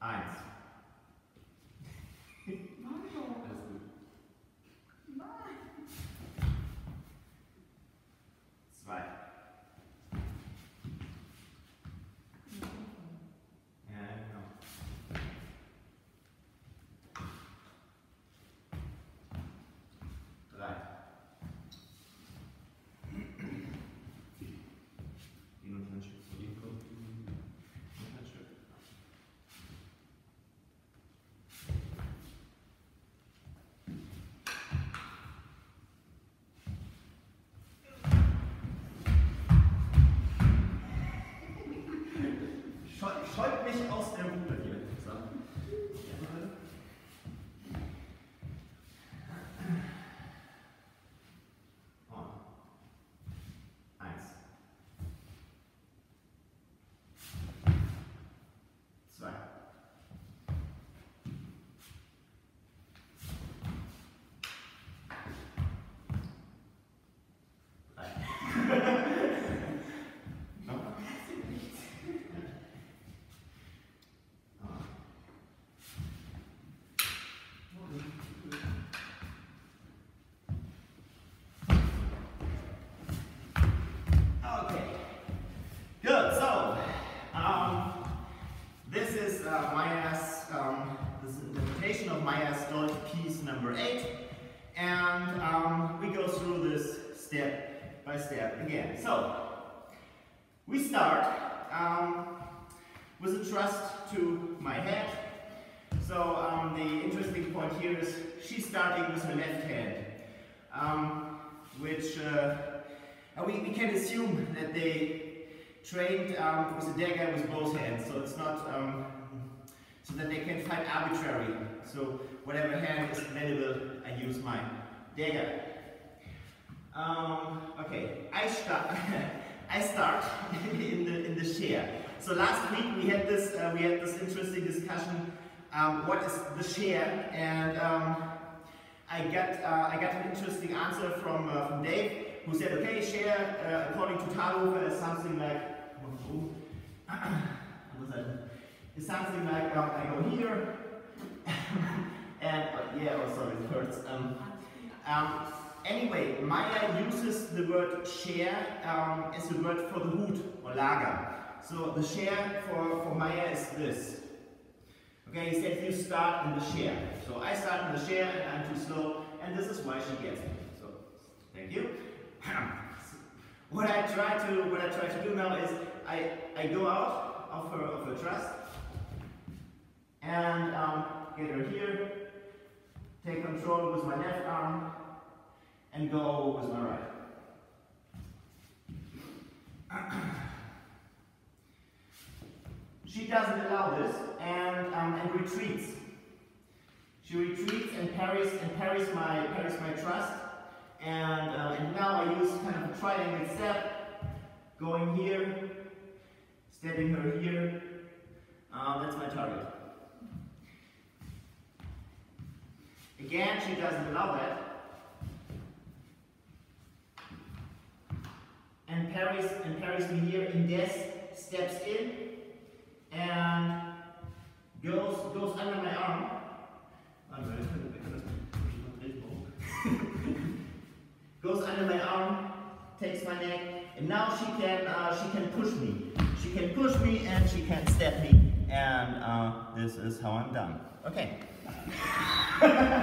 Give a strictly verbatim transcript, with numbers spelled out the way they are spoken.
Eins. Zwei. Ja, genau. Drei. Die noch ein Stück zu ihm kommt. Noch ein Stück. Scheut mich aus der Ruhe hier. So. Oh. Eins. Zwei. Good, so um, this is uh, Mair's, um, this is interpretation of Mair's Dresd piece number eight, and um, we go through this step by step again. So, we start um, with a trust to my head. So, um, the interesting point here is she's starting with her left hand, um, which uh, we, we can assume that they trained um, with a dagger with both hands, so it's not um, so that they can fight arbitrary. So whatever hand is available, I use my dagger. Um, okay, I start. I start in the in the shear. So last week we had this uh, we had this interesting discussion. Um, what is the shear? And um, I got uh, I got an interesting answer from uh, from Dave, who said, okay, shear uh, according to Talhofer is something like is something like um, I go here and uh, yeah, oh sorry, it hurts. Um, um, anyway, Mair uses the word shear um, as a word for the Hut or Lager. So the shear for, for Mair is this. Okay, he said you start in the shear. So I start in the shear and I'm too slow, and this is why she gets me. So thank you. What I try to what I try to do now is I I go out of her of her trust and um, get her here, take control with my left arm, and go with my right. She doesn't allow this and um, and retreats. She retreats and parries and parries my parries my trust. And, uh, and now I use kind of a triangle step, going here, stepping her here. Uh, that's my target. Again, she doesn't allow that. And parries, and parries me here. Indes steps in and goes, goes under my arm. Goes under my arm, takes my neck, and now she can uh, she can push me. She can push me and she can step me, and uh, this is how I'm done. Okay.